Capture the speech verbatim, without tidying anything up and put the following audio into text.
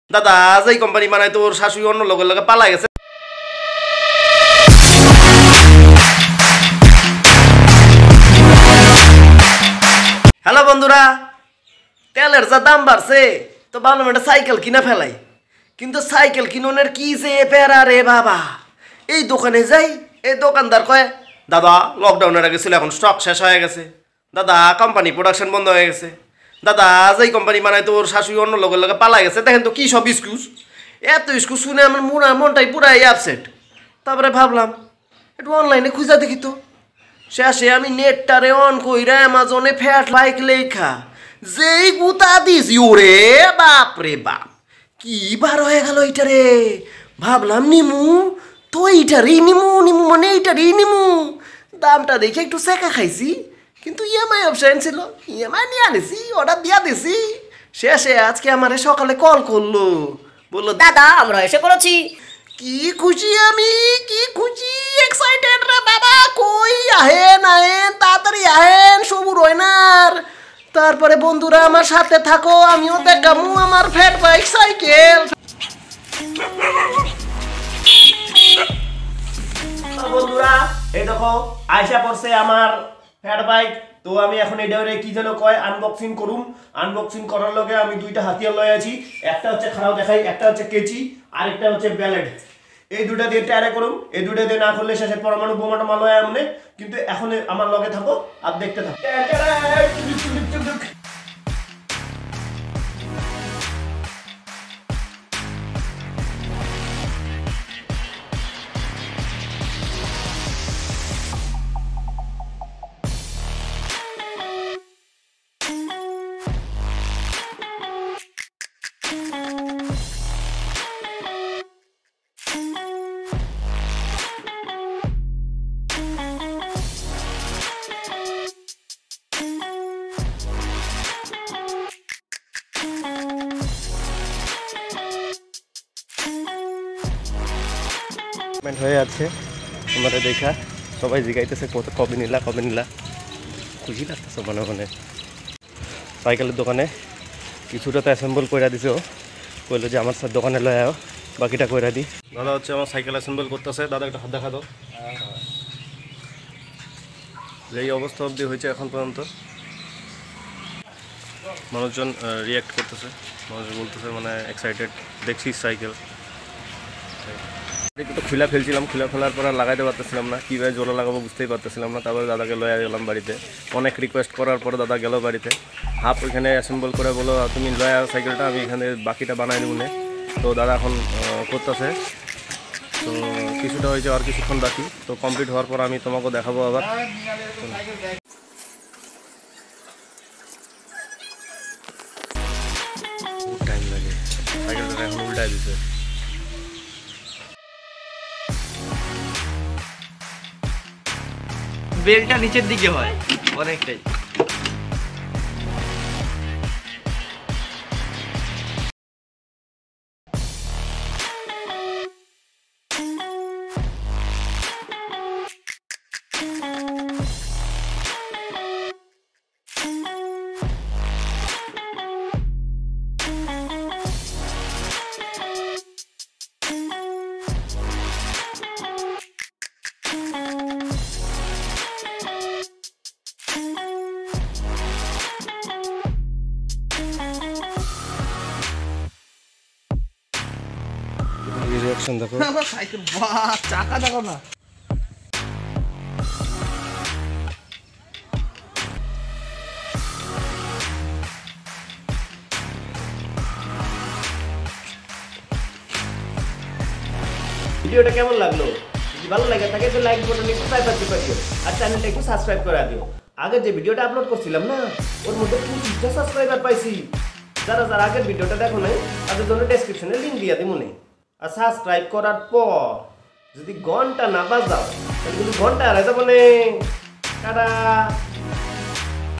দাদা যেই কোম্পানি বানায় তোর শাশুড়ি অন্য লোকের লোকে পালাই গেছে। হ্যালো বন্ধুরা, তেলের যা দাম বাড়ছে তো ভাবলাম একটা সাইকেল কিনা ফেলাই, কিন্তু সাইকেল কিনোনের কি যে প্যারা রে বাবা। এই দোকানে যাই, এই দোকানদার কয় দাদা লকডাউনের আগে ছিল, এখন স্টক শেষ হয়ে গেছে। দাদা কোম্পানি প্রোডাকশন বন্ধ হয়ে গেছে। দাদা যেই কোম্পানি বানায় তোর শাশুড়ি অন্য লোকের লোকে পালাই গেছে। দেখেন তো কি সব এক্সকিউজ। এত এক্সকিউজ শুনে আমার মুনা মনটাই পুরাই আপসেট। তারপরে ভাবলাম একটু অনলাইনে খুঁজা দেখি তো। শেষে আমি নেটটারে অন কইরা অ্যামাজনে ফ্যাট লাইক লেখা যেই গুতা দিছি, ওরে বাপ রে বাপ, কি বার হয়ে গেল এইটারে। ভাবলাম নিমু তো এইটারই নিমু নিমু মানে এইটারই নিমু। দামটা দেখে একটু সেকা খাইছি, কিন্তু ইএমআই অপশন ছিল, ইএমআই নিয়ে আনিছি, অর্ডার দিয়া দিছি। শেষে আজকে আমারে সকালে কল করলো, বললো দাদা আমরা এসে করেছি। কি খুশি আমি, কি খুশি, এক্সাইটেড রে বাবা। কই আহেন আহেন তাড়াতাড়ি আহেন সবুর হইনার। তারপরে বন্ধুরা আমার সাথে থাকো, আমিও দেখামু আমার ফ্যাট বাইক সাইকেল। বন্ধুরা এই দেখো আয়সা পড়ছে আমার ফ্যাট বাইক। তো আমি এখন এটারে কি যেন কয় আনবক্সিং করুম। আনবক্সিং করার লগে আমি দুইটা হাতিয়ার লয়ে আছি, একটা হচ্ছে খারাপ দেখাই, একটা হচ্ছে কেচি, আরেকটা হচ্ছে ব্যালেট। এই দুটা দিয়ে ট্যারে করুম, এই দুটা দিয়ে না করলে শেষে পরমাণু বোমাটা মাল হয় এমনি। কিন্তু এখন আমার লগে থাকো আর দেখতে থাকো। হয়ে আছে তোমার দেখা, সবাই জিগাইতেছে কত কবে নিলা কবে নিলা। খুশি লাগতেছে মনে মনে। সাইকেলের দোকানে কিছুটা তো অ্যাসেম্বল করে দিছে, কইলো যে আমার সাথে দোকানে লয়ে আও, বাকিটা কইরা দিই। দাদা হচ্ছে আমার সাইকেল অ্যাসেম্বল করতেছে। দাদা একটা হাত দেখা দাও। এই অবস্থা অবধি হয়েছে এখন পর্যন্ত। মানুষজন রিয়াক্ট করতেছে, মানুষজন বলতেছে মানে এক্সাইটেড, দেখছি সাইকেল। একটু খুলে ফেলছিলাম, খুলে ফেলার পর আর লাগাইতে পারতেছিলাম না, কীভাবে জোড়া লাগাবো বুঝতেই পারতেছিলাম না। তারপরে দাদাকে লয়ে গেলাম বাড়িতে, অনেক রিকোয়েস্ট করার পর দাদা গেল বাড়িতে। হাফ ওইখানে অ্যাসেম্বল করে বলো তুমি লয়ে আও সাইকেলটা, আমি এখানে বাকিটা বানাই দেবো না। তো দাদা এখন করতেছে, তো কিছুটা হয়েছে আর কিছুক্ষণ বাকি। তো কমপ্লিট হওয়ার পর আমি তোমাকে দেখাবো আবার। টাইম লাগে, সাইকেলটা এখন উল্টাই দিচ্ছে। বেলটা নিচের দিকে হয় অনেকটাই। রিঅ্যাকশন দেখো। সাইকেল বাহ, চাকা দেখো না। ভিডিওটা কেমন লাগলো? যদি ভালো লাগে থাকে তো লাইক বাটনে একটু টাইপ করতে পারিও, আর চ্যানেলটা একটু সাবস্ক্রাইব করে দিও। আগে যে ভিডিওটা আপলোড করছিলাম না, ওর মধ্যে পঁচিশটা সাবস্ক্রাইবার পাইছি। যারা যারা আগের ভিডিওটা দেখো নাই তাদের জন্য ডেসক্রিপশনে লিঙ্ক দিয়ে দিই মনে। আর সাবস্ক্রাইব করার পর যদি ঘন্টা না বাজাও তাহলে কিন্তু ঘন্টা হারাই যাবো না। টাটা।